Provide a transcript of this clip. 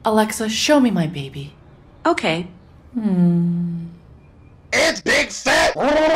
Alexa, show me my baby. Okay. It's big fat